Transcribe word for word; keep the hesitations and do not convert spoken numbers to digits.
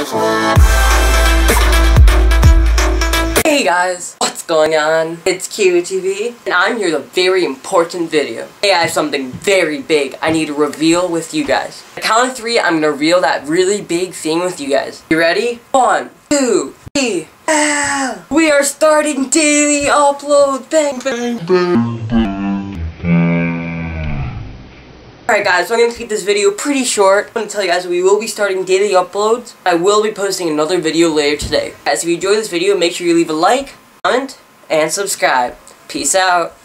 Hey guys, what's going on? It's Q T V, and I'm here with a very important video. Hey, I have something very big I need to reveal with you guys. On the count of three, I'm gonna reveal that really big thing with you guys. You ready? One, two, three. Ah, we are starting daily upload. Bang, bang, bang. Alright guys, so I'm going to keep this video pretty short. I'm going to tell you guys we will be starting daily uploads. I will be posting another video later today. Guys, if you enjoyed this video, make sure you leave a like, comment, and subscribe. Peace out.